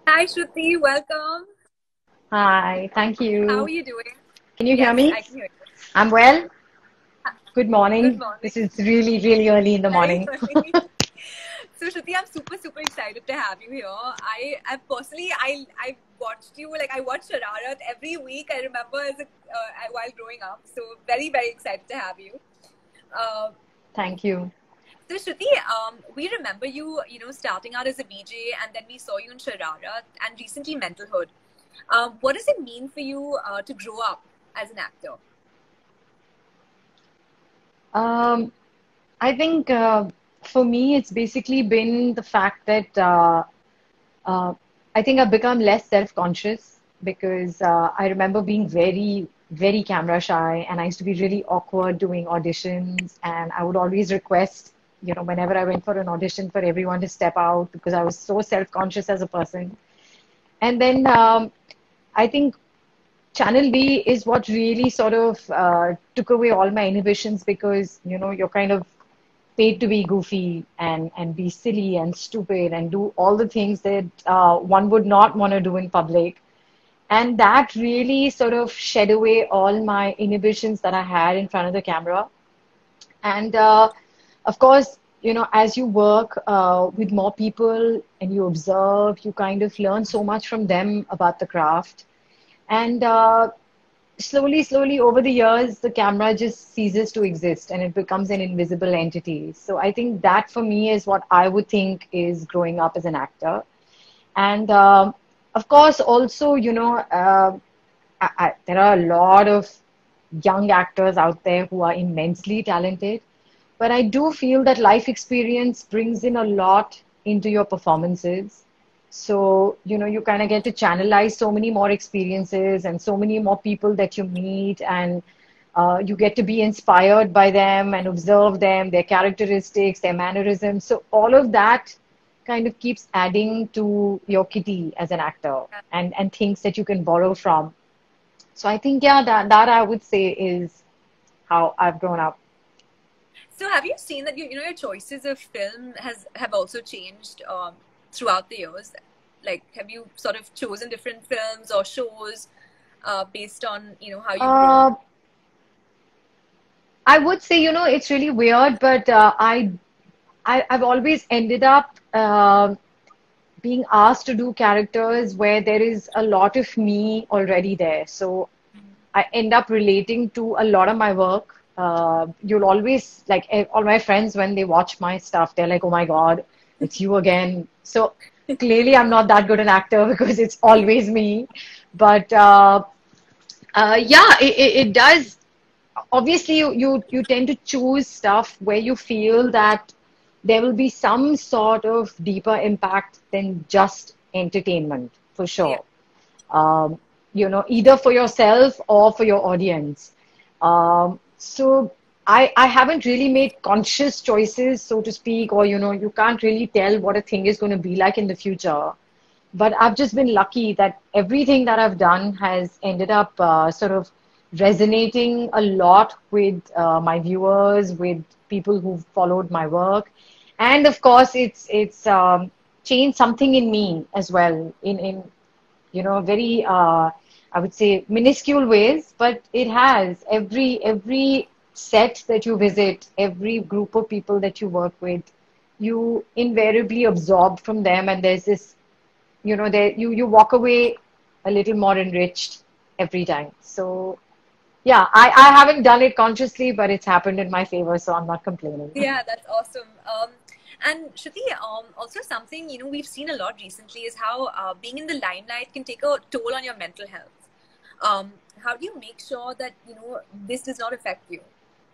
Hi, Shruti. Welcome. Hi, thank How are you. you doing? Can you hear Yes, me? I can hear you. I'm well. Good Good morning. morning. This is really, really early in the Very morning. early. So, Shruti, I'm super excited to have you here. I personally, I watched you like I watched Shararat every week. I remember while growing up. So, very excited to have you. Uh, Thank you. so, Shruti, we remember you, starting out as a VJ, and then we saw you in Shararat, and recently Mentalhood. What does it mean for you to grow up as an actor? Um, I think for me, it's basically been the fact that uh, I think I've become less self-conscious because I remember being very camera shy, and I used to be really awkward doing auditions, and I would always request, whenever I went for an audition, for everyone to step out because I was so self-conscious as a person. And then I think Channel V is what really sort of took away all my inhibitions because, you're kind of paid to be goofy and be silly and stupid and do all the things that one would not want to do in public. And that really sort of shed away all my inhibitions that I had in front of the camera. And of course, as you work with more people and you observe, you kind of learn so much from them about the craft. And slowly over the years, the camera just ceases to exist and it becomes an invisible entity. So I think that for me is what I would think is growing up as an actor. And of course, also, there are a lot of young actors out there who are immensely talented. But I do feel that life experience brings in a lot into your performances. So, you kind of get to channelize so many more experiences and so many more people that you meet, and you get to be inspired by them and observe them, their characteristics, their mannerisms. So, all of that kind of keeps adding to your kitty as an actor and things that you can borrow from. So, I think, yeah, that I would say is how I've grown up. So have you seen that your choices of film have also changed throughout the years? Like, have you sort of chosen different films or shows based on how you've grown? Uh, I would say, it's really weird, but I've always ended up being asked to do characters where there is a lot of me already there. So I end up relating to a lot of my work. You'll always, like, all my friends, when they watch my stuff, they're like, oh my God, it's you again. So clearly, I'm not that good an actor because it's always me. But yeah, it does. Obviously, you tend to choose stuff where you feel that there will be some sort of deeper impact than just entertainment, for Yeah. sure. Um, either for yourself or for your audience. So I haven't really made conscious choices, so to speak, or you can't really tell what a thing is going to be like in the future. But I've just been lucky that everything that I've done has ended up sort of resonating a lot with my viewers, with people who've followed my work, and of course, it's changed something in me as well, in very I would say minuscule ways, but it has every set that you visit, every group of people that you work with, you invariably absorb from them, and there's this there you walk away a little more enriched every time. So yeah, I haven't done it consciously, but it's happened in my favor, so I'm not complaining. Yeah, that's awesome. And Shruti, also something we've seen a lot recently is how being in the limelight can take a toll on your mental health. How do you make sure that this does not affect you?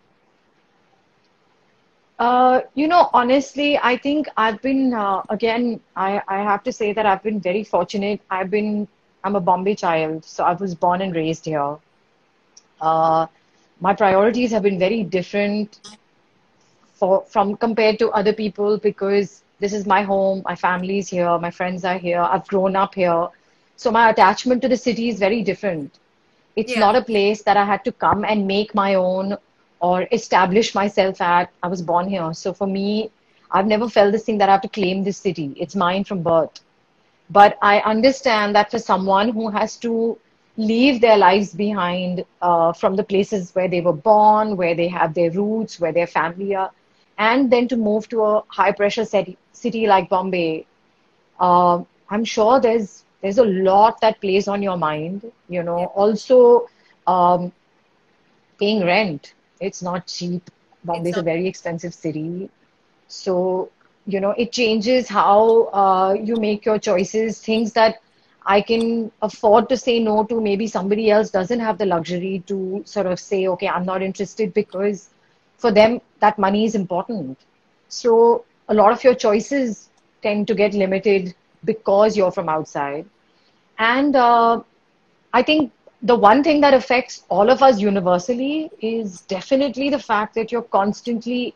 Honestly, I think I've been, again, I have to say that I've been very fortunate. I'm a Bombay child, so I was born and raised here. Uh, my priorities have been very different from compared to other people because this is my home, my family's here, my friends are here, I've grown up here. So my attachment to the city is very different. It's Yeah. not a place that I had to come and make my own or establish myself at. I was born here. So for me, I've never felt this thing that I have to claim this city. It's mine from birth. But I understand that for someone who has to leave their lives behind from the places where they were born, where they have their roots, where their family are, and then to move to a high pressure city like Bombay, I'm sure there's a lot that plays on your mind. You know, Yeah. also um, paying rent. It's not cheap. Bombay It's is a not. very expensive city. So, you know, it changes how you make your choices, things that I can afford to say no to. Maybe somebody else doesn't have the luxury to sort of say, okay, I'm not interested because for them, that money is important. So, a lot of your choices tend to get limited because you're from outside. And I think the one thing that affects all of us universally is definitely the fact that you're constantly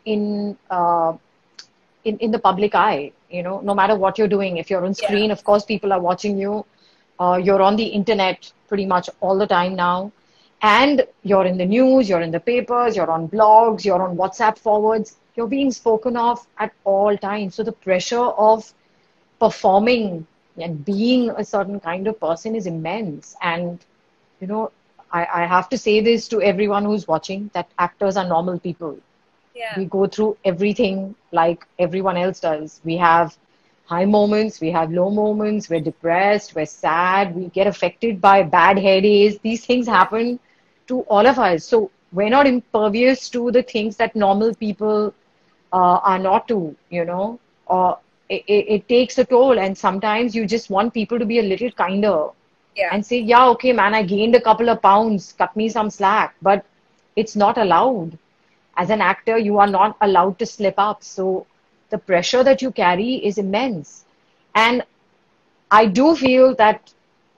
in the public eye, you know, no matter what you're doing. If you're on Yeah. screen, of course, people are watching you. You're on the internet pretty much all the time now. And you're in the news, you're in the papers, you're on blogs, you're on WhatsApp forwards. You're being spoken of at all times. So the pressure of performing and being a certain kind of person is immense. And, you know, I have to say this to everyone who's watching that actors are normal people. Yeah. We go through everything like everyone else does. We have high moments, we have low moments, we're depressed, we're sad, we get affected by bad hair days. These things Yeah. happen to all of us. So we're not impervious to the things that normal people are not to, you know, or it takes a toll. And sometimes you just want people to be a little kinder Yeah. and say, yeah, okay, man, I gained a couple of pounds, cut me some slack. But it's not allowed. As an actor, you are not allowed to slip up. So the pressure that you carry is immense. And I do feel that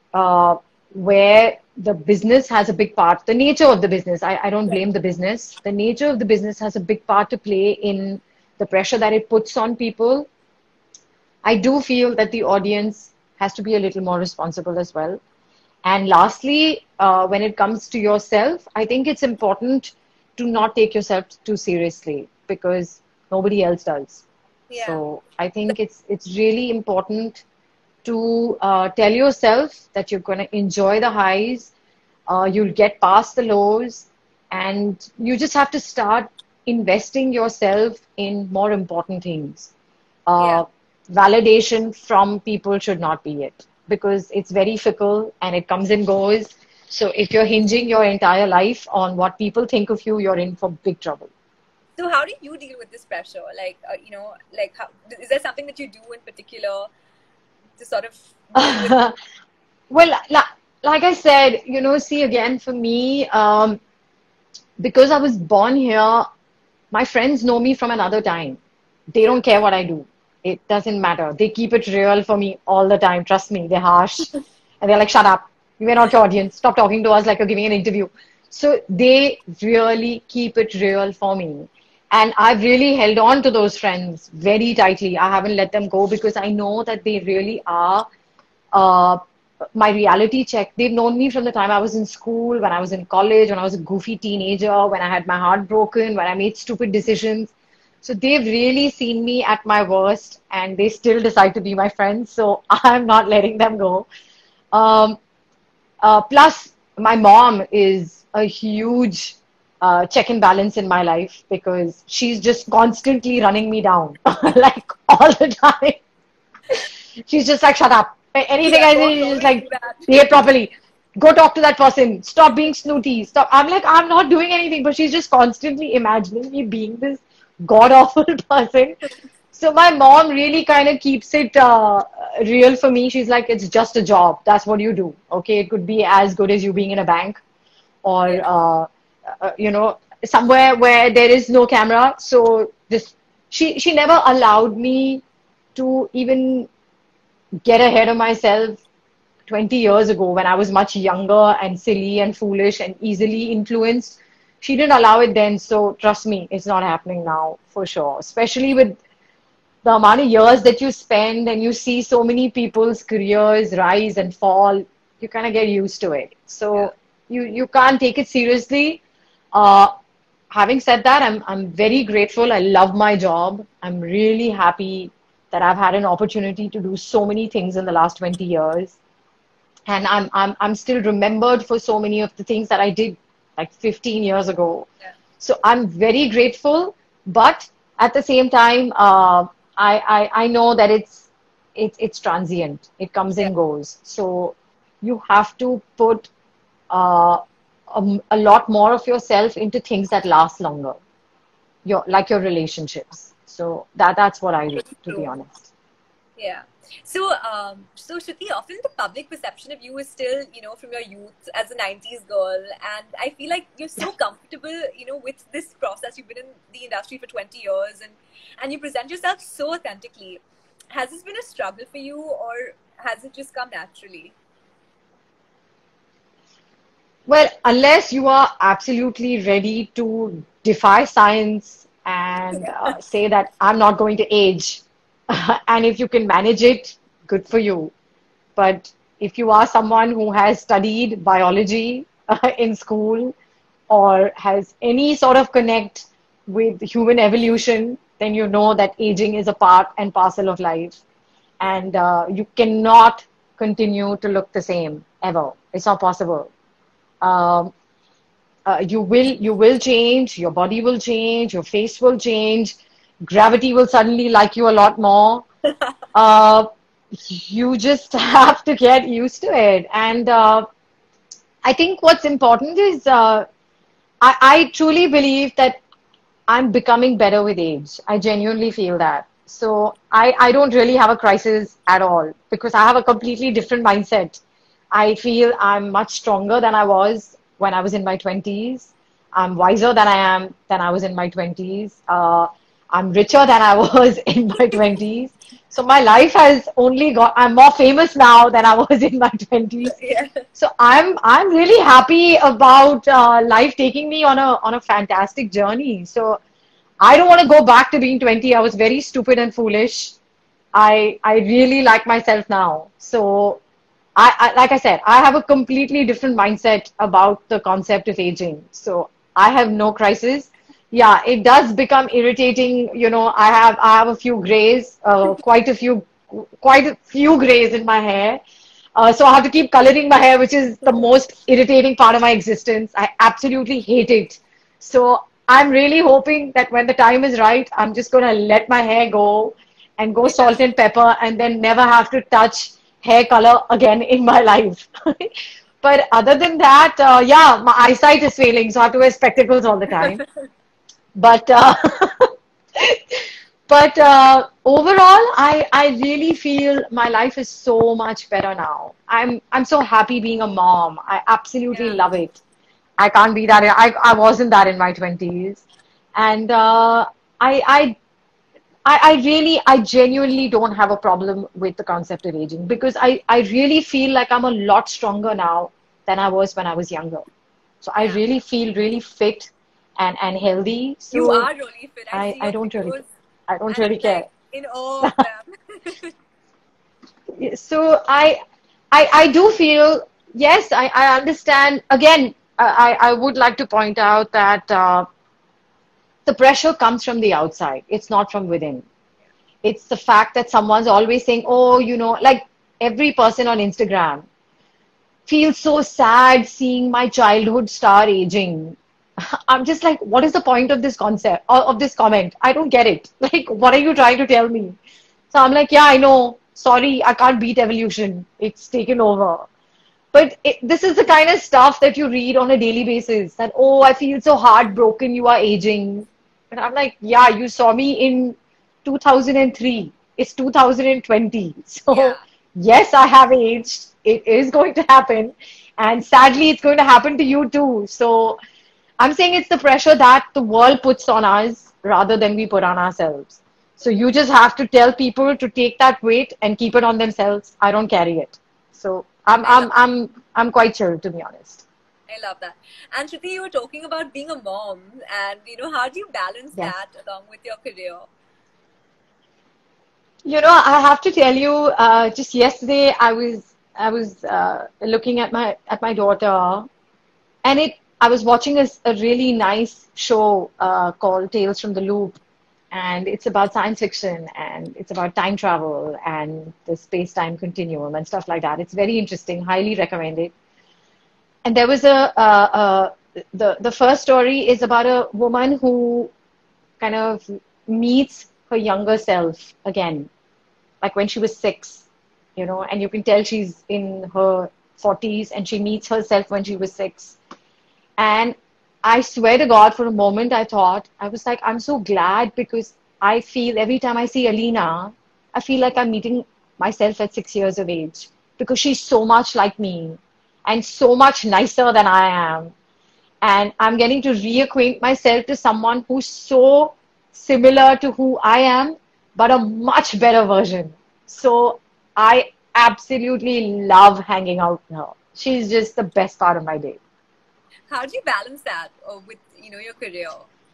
where the business has a big part, the nature of the business, I don't blame the business. The nature of the business has a big part to play in the pressure that it puts on people. I do feel that the audience has to be a little more responsible as well. And lastly, when it comes to yourself, I think it's important to not take yourself too seriously because nobody else does. Yeah. So I think it's really important to tell yourself that you're going to enjoy the highs, you'll get past the lows, and you just have to start investing yourself in more important things. Yeah. uh, Validation from people should not be it because it's very fickle and it comes and goes. So if you're hinging your entire life on what people think of you, you're in for big trouble. So how do you deal with this pressure? Like, like how is there something that you do in particular to sort of deal with? Well, like I said, you know, see again for me, because I was born here, my friends know me from another time. They Yeah. don't care what I do. It doesn't matter. They keep it real for me all the time. Trust me, they're harsh. And they're like, shut up. We're not your audience. Stop talking to us like you're giving an interview. So they really keep it real for me. And I've really held on to those friends very tightly. I haven't let them go because I know that they really are uh, my reality check. They've known me from the time I was in school, when I was in college, when I was a goofy teenager, when I had my heart broken, when I made stupid decisions. So they've really seen me at my worst and they still decide to be my friends. So I'm not letting them go. Um, Plus, my mom is a huge check and balance in my life because she's just constantly running me down, like all the time. She's just like, shut up. Anything Yeah. I Boss say, she's just always do like, that. behave properly. Go talk to that person. Stop being snooty. Stop. I'm like, I'm not doing anything, but she's just constantly imagining me being this god awful person. So my mom really kind of keeps it real for me. She's like, it's just a job. That's what you do. Okay, it could be as good as you being in a bank or Yeah. you know, somewhere where there is no camera. So this, she never allowed me to even get ahead of myself 20 years ago when I was much younger and silly and foolish and easily influenced. She didn't allow it then, so trust me, it's not happening now for sure. Especially with the amount of years that you spend and you see so many people's careers rise and fall, you kind of get used to it. Yeah. So you can't take it seriously. Uh, Having said that, I'm very grateful. I love my job. I'm really happy that I've had an opportunity to do so many things in the last 20 years. And I'm still remembered for so many of the things that I did like 15 years ago. Yeah. So I'm very grateful, but at the same time, I know that it's transient. It comes Yeah. and goes. So you have to put uh, a lot more of yourself into things that last longer. Like your relationships. So that's what I do, to be True. honest. Yeah. So Shruti, often the public perception of you is still, from your youth as a 90s girl. And I feel like you're so comfortable, with this process. You've been in the industry for 20 years and you present yourself so authentically. Has this been a struggle for you or has it just come naturally? Well, unless you are absolutely ready to defy science and say that I'm not going to age, and if you can manage it, good for you. But if you are someone who has studied biology in school or has any sort of connect with human evolution, then you know that aging is a part and parcel of life. Yeah. And you cannot continue to look the same ever. It's not possible. Um, you will change, your body will change, your face will change, gravity will suddenly like you a lot more. Uh, you just have to get used to it. And I think what's important is I truly believe that I'm becoming better with age. I genuinely feel that. So I don't really have a crisis at all because I have a completely different mindset. I feel I'm much stronger than I was when I was in my 20s. I'm wiser than I was in my 20s. I'm richer than I was in my 20s. So my life has only got, I'm more famous now than I was in my 20s. Yeah. So I'm really happy about life taking me on a fantastic journey. So I don't want to go back to being 20. I was very stupid and foolish. I really like myself now. So like I said, I have a completely different mindset about the concept of aging. So I have no crisis. Yeah, it does become irritating. I have a few grays, quite a few grays in my hair. So I have to keep coloring my hair, which is the most irritating part of my existence. I absolutely hate it. So I'm really hoping that when the time is right, I'm just going to let my hair go and go Yeah. salt and pepper and then never have to touch hair color again in my life. But other than that, yeah, my eyesight is failing, so I have to wear spectacles all the time. But overall, I really feel my life is so much better now. I'm so happy being a mom. I absolutely Yeah. love it. I can't be that. I wasn't that in my 20s. And I, I genuinely don't have a problem with the concept of aging because I really feel like I'm a lot stronger now than I was when I was younger. So I Yeah. really feel really fit and healthy. You So are really fit. I see I your don't really, videos I don't and I'm really like care. in awe of them. So I do feel, yes, I understand. Again, I would like to point out that the pressure comes from the outside. It's not from within. It's the fact that someone's always saying, oh, like every person on Instagram feels so sad seeing my childhood star aging. I'm just like, what is the point of this concept or of this comment? I don't get it. Like, what are you trying to tell me? So I'm like, yeah, I know. Sorry, I can't beat evolution. It's taken over. But this is the kind of stuff that you read on a daily basis. That, oh, I feel so heartbroken. You are aging. And I'm like, yeah, you saw me in 2003. It's 2020. So, Yeah. yes, I have aged. It is going to happen. And sadly, it's going to happen to you too. So, I'm saying it's the pressure that the world puts on us rather than we put on ourselves. So, you just have to tell people to take that weight and keep it on themselves. I don't carry it. So, I love I'm quite chill, to be honest. I love that. And Shruti, you were talking about being a mom and how do you balance Yeah. that along with your career? I have to tell you, just yesterday I was looking at my daughter, and I was watching a really nice show called Tales from the Loop, and it's about science fiction, and it's about time travel and the space-time continuum and stuff like that. It's very interesting. Highly recommend it. And there was the first story is about a woman who kind of meets her younger self again, like when she was 6, and you can tell she's in her 40s and she meets herself when she was 6. And I swear to God, for a moment, I was like, I'm so glad, because I feel every time I see Alina, I feel like I'm meeting myself at 6 years of age, because she's so much like me and so much nicer than I am. And I'm getting to reacquaint myself to someone who's so similar to who I am, but a much better version. So I absolutely love hanging out with her. She's just the best part of my day. How do you balance that with your career?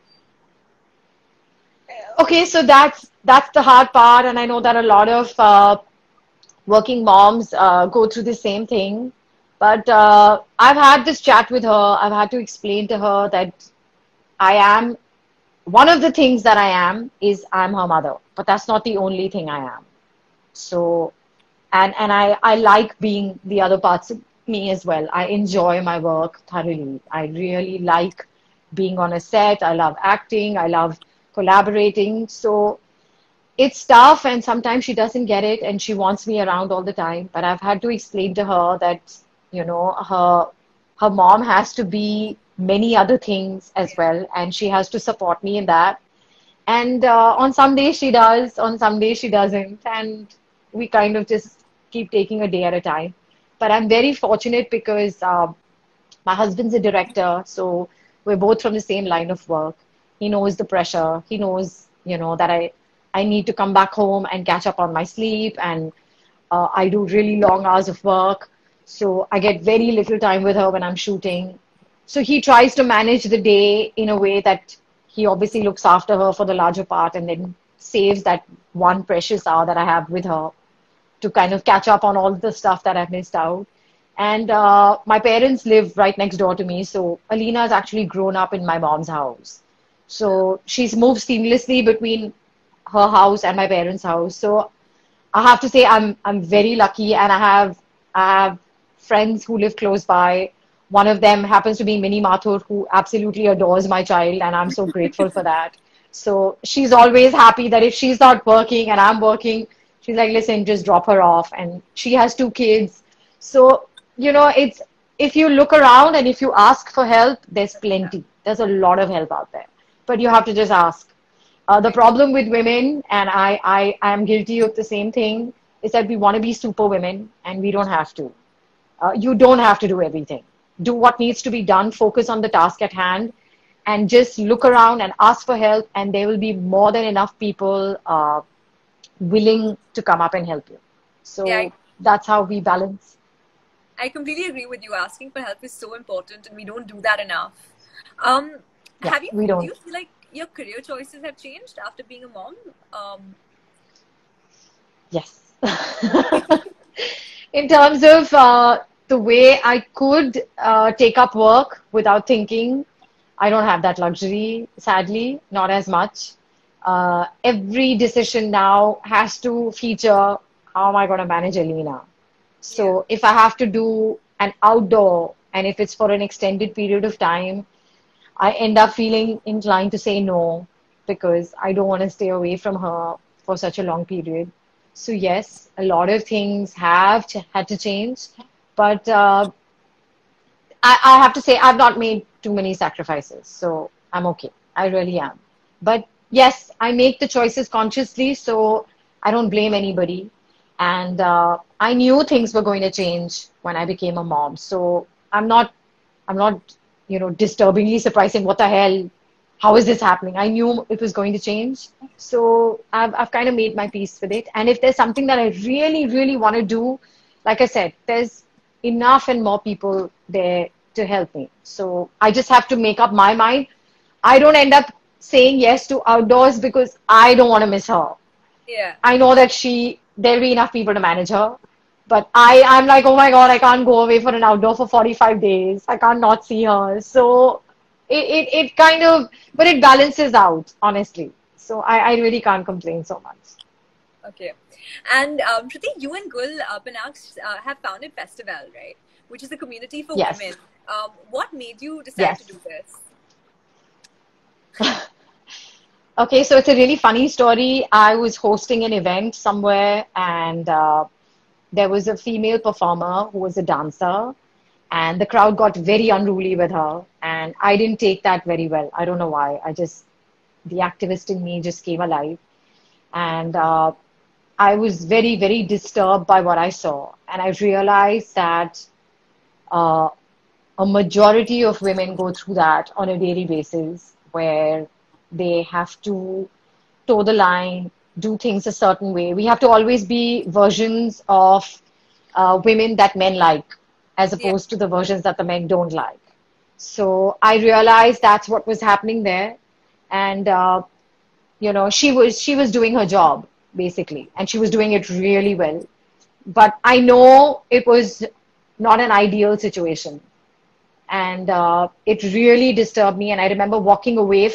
Okay, so that's the hard part, and I know that a lot of working moms go through the same thing. But I've had this chat with her. I've had to explain to her that I am one of the things that I am is I'm her mother, but that's not the only thing I am. So, and I like being the other parts of me as well. I enjoy my work thoroughly. I really like being on a set. I love acting. I love collaborating. So it's tough, and sometimes she doesn't get it and she wants me around all the time. But I've had to explain to her that, her mom has to be many other things as well, and she has to support me in that. And on some days she does, on some days she doesn't, and we kind of just keep taking a day at a time. But I'm very fortunate because my husband's a director, so we're both from the same line of work. He knows the pressure. He knows, that I need to come back home and catch up on my sleep, and I do really long hours of work. So I get very little time with her when I'm shooting. So he tries to manage the day in a way that he obviously looks after her for the larger part, and then saves that one precious hour that I have with her to kind of catch up on all the stuff that I've missed out. And my parents live right next door to me. So Alina has actually grown up in my mom's house. So she's moved seamlessly between her house and my parents' house. So I have to say I'm very lucky, and I have friends who live close by. One of them happens to be Minnie Mathur, who absolutely adores my child, and I'm so grateful for that. So she's always happy that if she's not working and I'm working, she's like, listen, just drop her off. And she has 2 kids. So, it's, if you look around and if you ask for help, there's plenty. There's a lot of help out there. But you have to just ask. The problem with women, and I am guilty of the same thing, is that we want to be super women, and we don't have to. You don't have to do everything. Do what needs to be done, focus on the task at hand, and just look around and ask for help, and there will be more than enough people willing to come up and help you. So yeah, that's how we balance. I completely agree with you. Asking for help is so important, and we don't do that enough. Yeah, we don't. Do you feel like your career choices have changed after being a mom? Yes. In terms of the way I could take up work without thinking, I don't have that luxury, sadly, not as much. Every decision now has to feature how am I going to manage Alina. So if I have to do an outdoor, and if it's for an extended period of time, I end up feeling inclined to say no, because I don't want to stay away from her for such a long period. So yes, a lot of things have had to change, but I have to say I've not made too many sacrifices, so I'm okay. I really am. But yes, I make the choices consciously, so I don't blame anybody. And I knew things were going to change when I became a mom, so I'm not, disturbingly surprising. What the hell? How is this happening? I knew it was going to change. So I've kind of made my peace with it. And if there's something that I really, really want to do, like I said, there's enough and more people there to help me. So I just have to make up my mind. I don't end up saying yes to outdoors because I don't want to miss her. Yeah. I know that there'll be enough people to manage her. But I'm like, oh my God, I can't go away for an outdoor for 45 days. I can't not see her. So it kind of, but it balances out, honestly. So I really can't complain so much. Okay. And Shruti, you and Gul Panaksh have founded Festival, right? Which is a community for Yes. women. What made you decide Yes. to do this? Okay, so it's a really funny story. I was hosting an event somewhere, and there was a female performer who was a dancer, and the crowd got very unruly with her, and I didn't take that very well. I don't know why. The activist in me just came alive, and I was very, very disturbed by what I saw, and I realized that uh, a majority of women go through that on a daily basis, where they have to toe the line, do things a certain way. We have to always be versions of women that men like, as Yeah. opposed to the versions that the men don't like. So I realized that's what was happening there, and she was doing her job basically, and she was doing it really well. But I know it was not an ideal situation, and it really disturbed me. And I remember walking away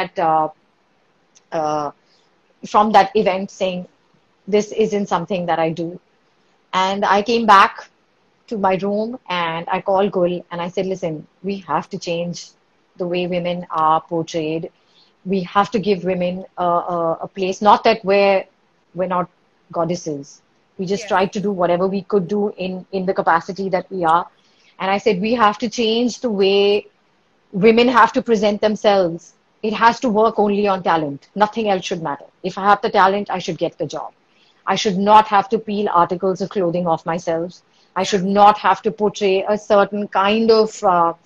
uh, from that event saying, this isn't something that I do. And I came back to my room and I called Gul and I said, listen, we have to change the way women are portrayed. We have to give women a place, not that we're not goddesses. We just Yeah. tried to do whatever we could do in the capacity that we are. And I said, we have to change the way women have to present themselves. It has to work only on talent. Nothing else should matter. If I have the talent, I should get the job. I should not have to peel articles of clothing off myself. I Yeah. should not have to portray a certain kind of,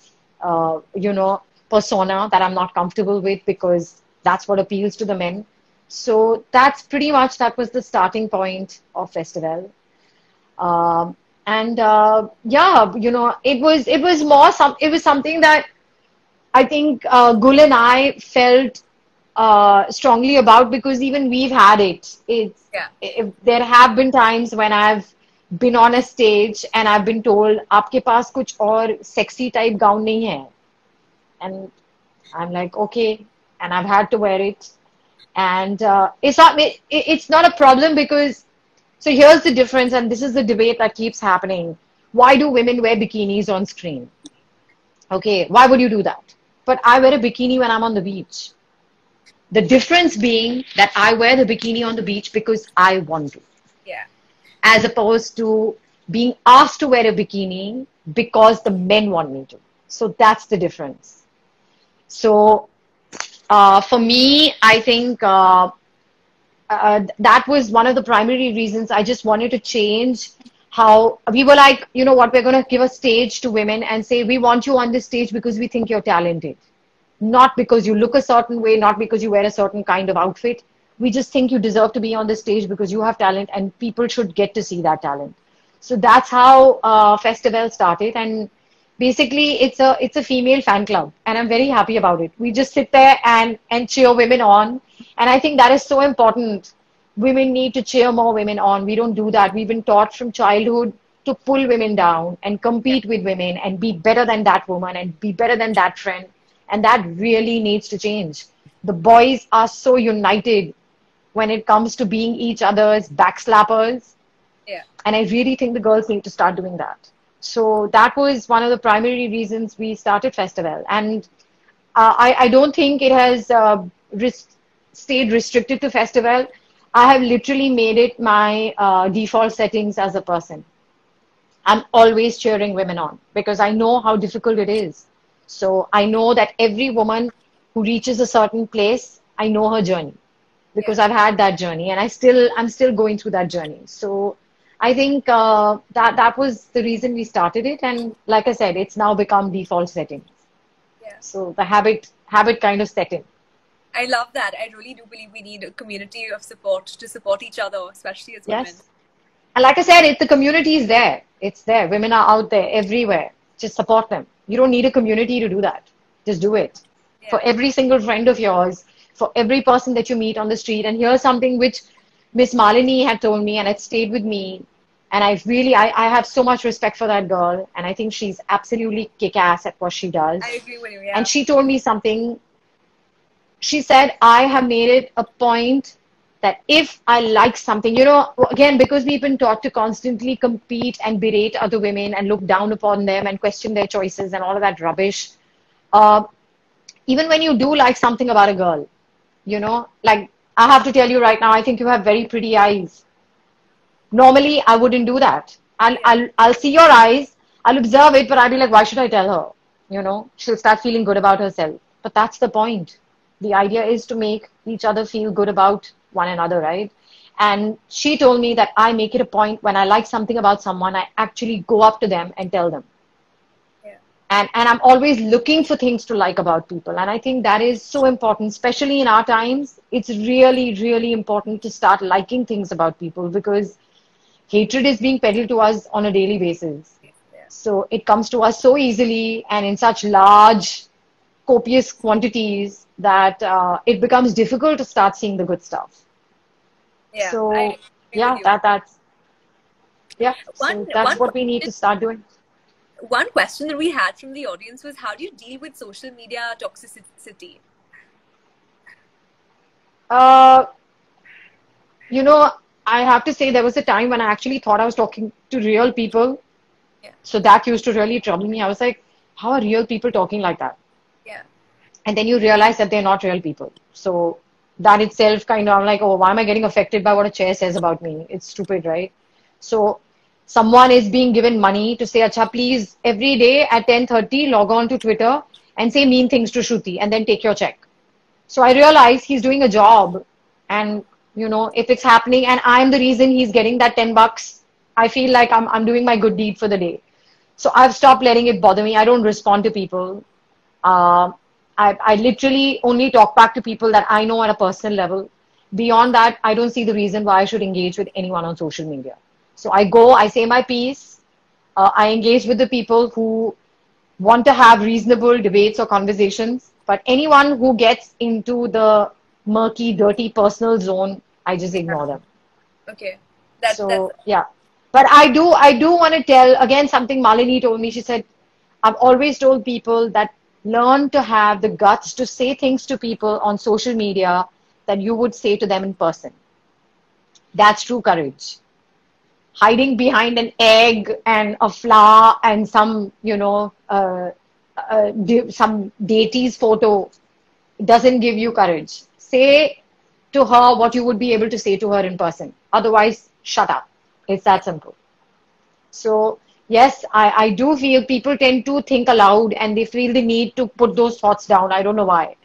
persona that I'm not comfortable with because that's what appeals to the men. So that was the starting point of Festival. And yeah, it was something that I think Gul and I felt strongly about because even we've had it. Yeah. There have been times when I've been on a stage and I've been told, "आपके पास कुछ और sexy type gown नहीं है," and I'm like, okay, and I've had to wear it, and it's not a problem because so here's the difference, and this is the debate that keeps happening. Why do women wear bikinis on screen? Okay, why would you do that? But I wear a bikini when I'm on the beach. The difference being that I wear the bikini on the beach because I want to, Yeah. as opposed to being asked to wear a bikini because the men want me to. So that's the difference. So for me, I think that was one of the primary reasons I just wanted to change how we were like, you know what, we're going to give a stage to women and say, we want you on this stage because we think you're talented. Not because you look a certain way, not because you wear a certain kind of outfit. We just think you deserve to be on the stage because you have talent and people should get to see that talent. So that's how Festival started. And basically it's a female fan club and I'm very happy about it. We just sit there and cheer women on. And I think that is so important. Women need to cheer more women on. We don't do that. We've been taught from childhood to pull women down and Yeah. compete with women and be better than that woman and be better than that friend. And that really needs to change. The boys are so united when it comes to being each other's backslappers. Yeah. And I really think the girls need to start doing that. So that was one of the primary reasons we started Festival. And I don't think it has stayed restricted to Festival. I have literally made it my default settings as a person. I'm always cheering women on because I know how difficult it is. So I know that every woman who reaches a certain place, I know her journey because Yeah. I've had that journey and I'm still going through that journey. So I think that was the reason we started it. And like I said, it's now become default settings. Yeah. So the habit kind of set in. I love that. I really do believe we need a community of support to support each other, especially as women. Yes. And like I said, the community is there. It's there. Women are out there everywhere. Just support them. You don't need a community to do that. Just do it. Yeah. For every single friend of yours, for every person that you meet on the street. And here's something which Miss Malini had told me and it stayed with me. And I have so much respect for that girl. And I think she's absolutely kick-ass at what she does. I agree with you. Yeah. And she told me something. she said, I have made it a point that if I like something, you know, again, because we've been taught to constantly compete and berate other women and look down upon them and question their choices and all of that rubbish. Uh, Even when you do like something about a girl, you know, like I have to tell you right now, I think you have very pretty eyes. Normally, I wouldn't do that. I'll see your eyes, I'll observe it, but I'll be like, why should I tell her? You know, she'll start feeling good about herself. But that's the point. The idea is to make each other feel good about one another, right? And she told me that I make it a point when I like something about someone, I actually go up to them and tell them. Yeah. And I'm always looking for things to like about people. And I think that is so important, especially in our times. It's really, really important to start liking things about people because hatred is being peddled to us on a daily basis. Yeah. So it comes to us so easily and in such large, copious quantities that it becomes difficult to start seeing the good stuff. Yeah, So I agree yeah, with you. so One that's one what we need to start doing. one question that we had from the audience was, how do you deal with social media toxicity? Uh, you know, I have to say there was a time when I actually thought I was talking to real people. Yeah. So that used to really trouble me. I was like, how are real people talking like that? Yeah. And then you realize that they're not real people. So that itself kind of, I'm like, oh, why am I getting affected by what a chair says about me? It's stupid, right? So someone is being given money to say, acha, please, every day at 10:30, log on to Twitter and say mean things to Shruti and then take your check. So I realize he's doing a job. And, you know, if it's happening and I'm the reason he's getting that $10, I feel like I'm doing my good deed for the day. So I've stopped letting it bother me. I don't respond to people. Uh, I literally only talk back to people that I know at a personal level. Beyond that, I don't see the reason why I should engage with anyone on social media. So I go, I say my piece, I engage with the people who want to have reasonable debates or conversations. But anyone who gets into the murky, dirty personal zone, I just Yeah. ignore them. Okay. That's So yeah. But I do want to tell again something Malini told me. She said, I've always told people that learn to have the guts to say things to people on social media that you would say to them in person. That's true courage. Hiding behind an egg and a flower and some, some deity's photo doesn't give you courage. Say to her what you would be able to say to her in person. Otherwise, shut up. It's that simple. So, yes, I do feel people tend to think aloud and they feel the need to put those thoughts down. I don't know why.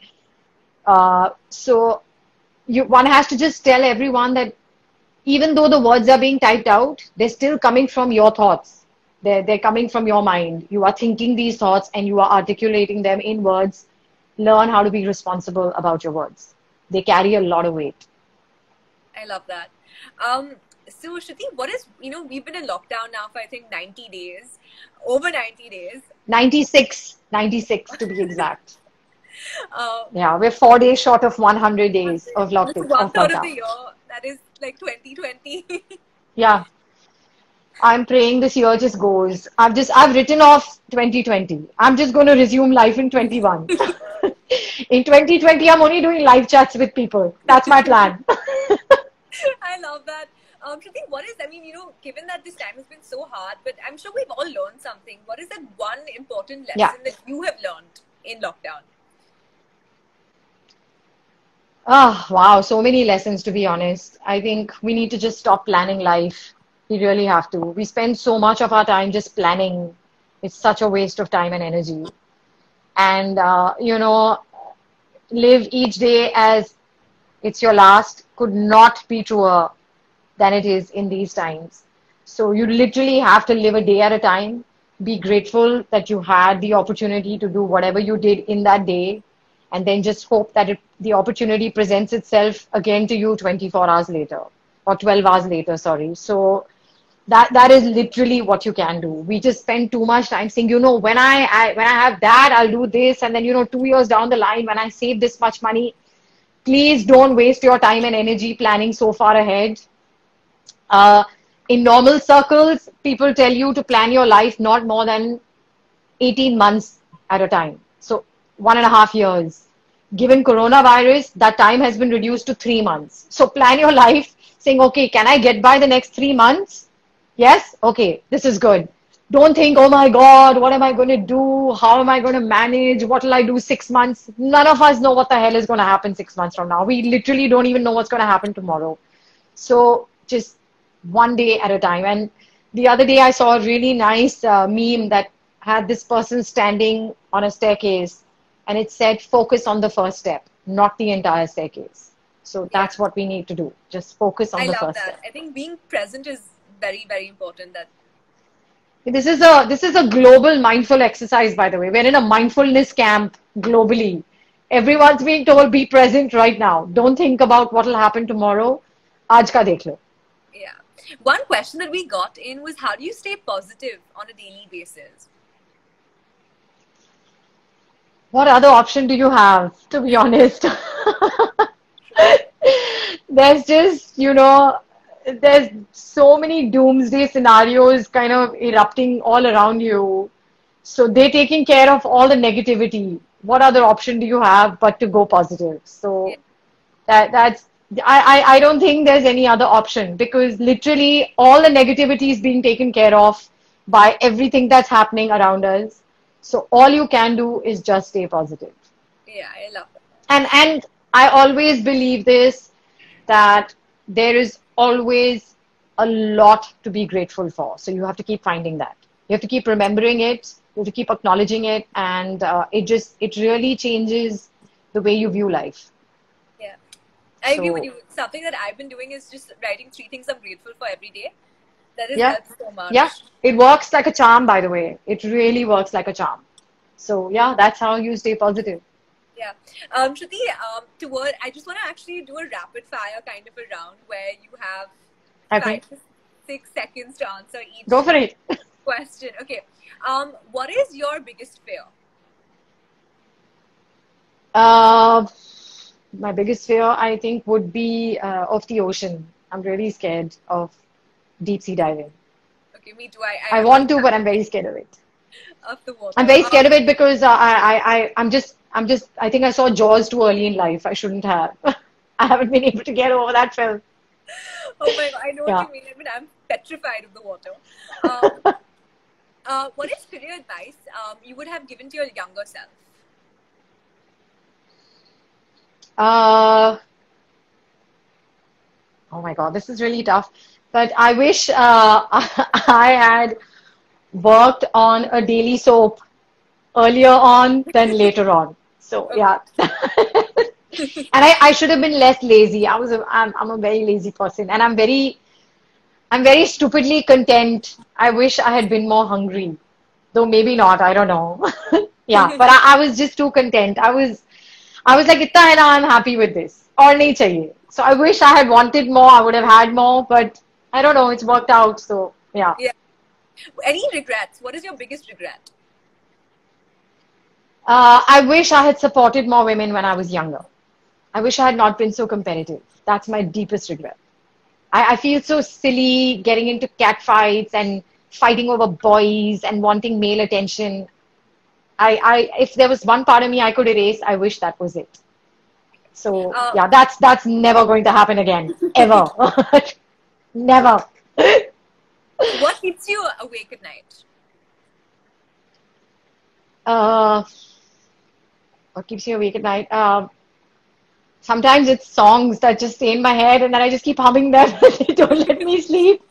So, one has to just tell everyone that even though the words are being typed out, they're still coming from your thoughts. They're coming from your mind. You are thinking these thoughts and you are articulating them in words. Learn how to be responsible about your words. They carry a lot of weight. I love that. So Shruti, what is, we've been in lockdown now for I think 90 days, over 90 days. 96 to be exact. Uh, Yeah, we're 4 days short of 100 days of That's lockdown. one third of the year. That is like 2020. Yeah, I'm praying this year just goes. I've written off 2020. I'm just going to resume life in 21. In 2020, I'm only doing live chats with people. That's my plan. I love that. Shruti, given that this time has been so hard, but I'm sure we've all learned something. What is that one important lesson that you have learned in lockdown? Oh, wow. So many lessons, to be honest. I think we need to just stop planning life. We really have to. We spend so much of our time just planning. It's such a waste of time and energy. And, live each day as it's your last could not be truer than it is in these times. So you literally have to live a day at a time. Be grateful that you had the opportunity to do whatever you did in that day, and then just hope that the opportunity presents itself again to you 24 hours later or 12 hours later, sorry. So that is literally what you can do. We just spend too much time saying, when I have that, I'll do this, and then 2 years down the line when I save this much money. Please don't waste your time and energy planning so far ahead. In normal circles, people tell you to plan your life not more than 18 months at a time. So 1.5 years. Given coronavirus, that time has been reduced to 3 months. So plan your life saying, okay, can I get by the next 3 months? Yes? Okay, this is good. Don't think, oh my God, what am I going to do? How am I going to manage? What will I do 6 months? None of us know what the hell is going to happen 6 months from now. We literally don't even know what's going to happen tomorrow. So just one day at a time. And the other day I saw a really nice meme that had this person standing on a staircase and it said, focus on the first step, not the entire staircase. So Yeah, that's what we need to do. Just focus on I the love first that. step. I think being present is very, very important. That This is a global mindful exercise, by the way. We're in a mindfulness camp globally. Everyone's being told be present right now. Don't think about what will happen tomorrow. Aaj ka dekh lo. yeah. One question that we got in was how do you stay positive on a daily basis? What other option do you have, to be honest? There's just, there's so many doomsday scenarios kind of erupting all around you. So they're taking care of all the negativity. What other option do you have but to go positive? Yeah, So that's I don't think there's any other option because literally all the negativity is being taken care of by everything that's happening around us. So all you can do is just stay positive. yeah, I love that. And I always believe this that there is always a lot to be grateful for. So you have to keep finding that. You have to keep remembering it. You have to keep acknowledging it, and it really changes the way you view life. Yeah, I agree with So you. Something that I've been doing is just writing 3 things I'm grateful for every day. That has yeah, helped so yeah, much. it works like a charm. By the way, it really works like a charm. So yeah, that's how you stay positive. Yeah. Shruti, I just want to actually do a rapid fire kind of a round where you have Okay, 5 to 6 seconds to answer go each for it. question. Okay. What is your biggest fear? Uh, my biggest fear, I think, would be of the ocean. I'm really scared of deep sea diving. Okay, me too. I I also want to, but I'm very scared of it. of the I'm water. very scared of it because I think I saw Jaws too early in life. I shouldn't have. I haven't been able to get over that film. Oh my God, I know what Yeah. you mean. I mean, I'm petrified of the water. What is career advice you would have given to your younger self? Uh, oh my God, this is really tough. But I wish I had worked on a daily soap earlier on than later on. So Okay. yeah. And I should have been less lazy. I'm a very lazy person and I'm very stupidly content. I wish I had been more hungry. Though maybe not, I don't know. Yeah, but I was just too content. I was like, इतना है ना, I'm happy with this. और नहीं चाहिए. So I wish I had wanted more, I would have had more, but I don't know, it's worked out. So yeah. Yeah. Any regrets? What is your biggest regret? I wish I had supported more women when I was younger. I wish I had not been so competitive. That's my deepest regret. I feel so silly getting into cat fights and fighting over boys and wanting male attention. If there was one part of me I could erase, I wish that was it. So Uh, yeah, that's never going to happen again, ever, never. what keeps you awake at night? Uh, what keeps you awake at night? Sometimes it's songs that just stay in my head, and then I just keep humming them. They don't let me sleep.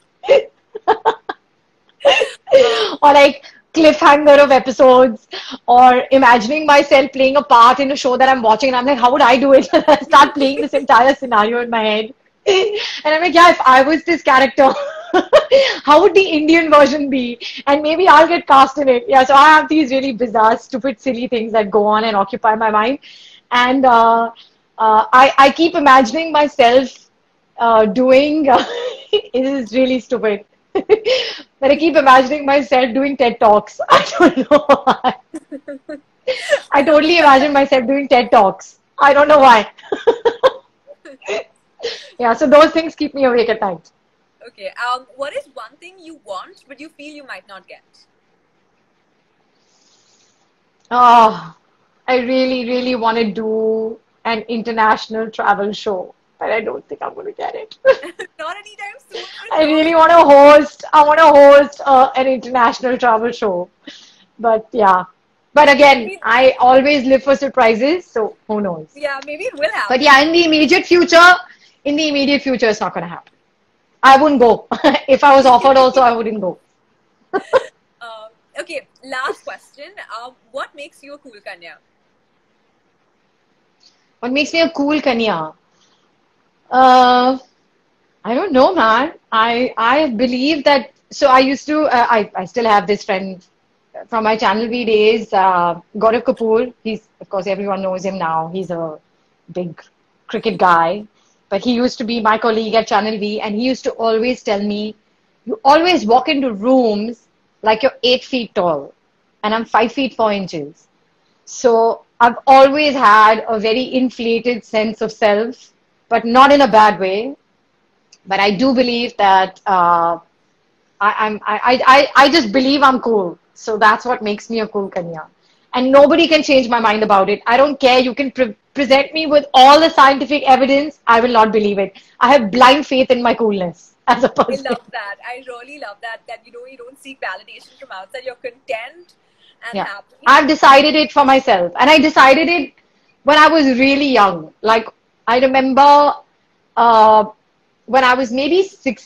Or like cliffhanger of episodes, or imagining myself playing a part in a show that I'm watching, and I'm like, how would I do it? I start playing this entire scenario in my head, and I'm like, yeah, if I was this character, how would the Indian version be? And maybe I'll get cast in it. Yeah, so I have these really bizarre, stupid, silly things that go on and occupy my mind, and I keep imagining myself doing. It is really stupid. But I keep imagining myself doing TED Talks. I don't know why. I totally imagine myself doing TED Talks. I don't know why. Yeah, so those things keep me awake at night. Okay. What is one thing you want but you feel you might not get? Oh, I really, really want to do an international travel show, but I don't think I'm going to get it. Not anytime soon for I sure. really want to host. I want to host an international travel show, but yeah. But again, Maybe, I always live for surprises, so who knows? yeah, maybe it will But happen. yeah, in the immediate future, it's not going to happen. I wouldn't go. If I was offered also, I wouldn't go. Okay, last question. What makes you a cool Kanya? What makes me a cool Kanya? Uh, I don't know, man. I believe that. So I used to. I still have this friend from my Channel V days, Gaurav Kapoor. He's, of course, everyone knows him now. He's a big cricket guy, but he used to be my colleague at Channel V, and he used to always tell me, "You always walk into rooms like you're 8 feet tall, and I'm 5 feet 4 inches." So I've always had a very inflated sense of self, but not in a bad way. But I do believe that I just believe I'm cool. So that's what makes me a cool Kanya. And nobody can change my mind about it. I don't care. You can present me with all the scientific evidence. I will not believe it. I have blind faith in my coolness as a I person. love that. I really love that. That you don't seek validation from outside. You're content and Yeah. happy. I've decided it for myself. And I decided it when I was really young. Like, I remember uh, when I was maybe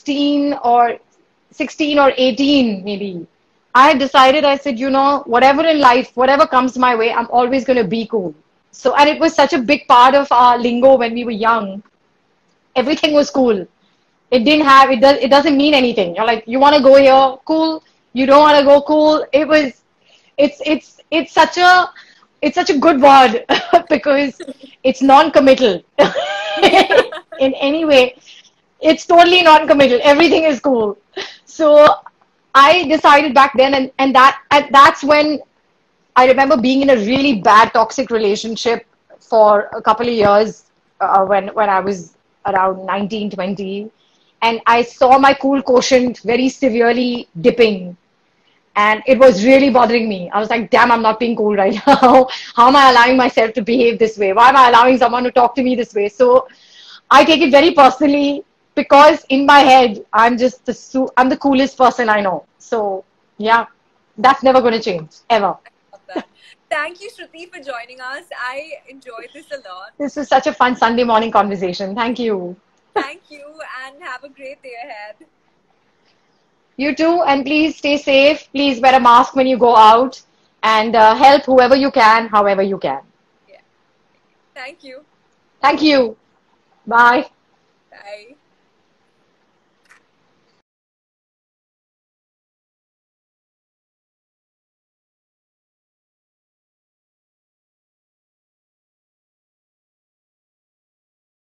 16 or 18, maybe. I had decided, I said, whatever in life, whatever comes my way, I'm always going to be cool. So, and it was such a big part of our lingo when we were young. Everything was cool. It doesn't mean anything. You're like, you want to go here, cool. You don't want to go, cool. It's such a good word because it's non-committal Yeah. in any way. It's totally non-committal. Everything is cool. So I decided back then, and that's when I remember being in a really bad toxic relationship for a couple of years when I was around 19, 20. And I saw my cool quotient very severely dipping. And it was really bothering me. I was like, damn, I'm not being cool right now. How am I allowing myself to behave this way? Why am I allowing someone to talk to me this way? So I take it very personally because in my head, I'm the coolest person I know. So yeah, that's never going to change ever. Love that. Thank you, Shruti, for joining us. I enjoyed this a lot. This was such a fun Sunday morning conversation. Thank you. Thank you and have a great day ahead. You too, and please stay safe. Please wear a mask when you go out and help whoever you can, however you can. Yeah. Thank you. Thank you. Bye. Bye.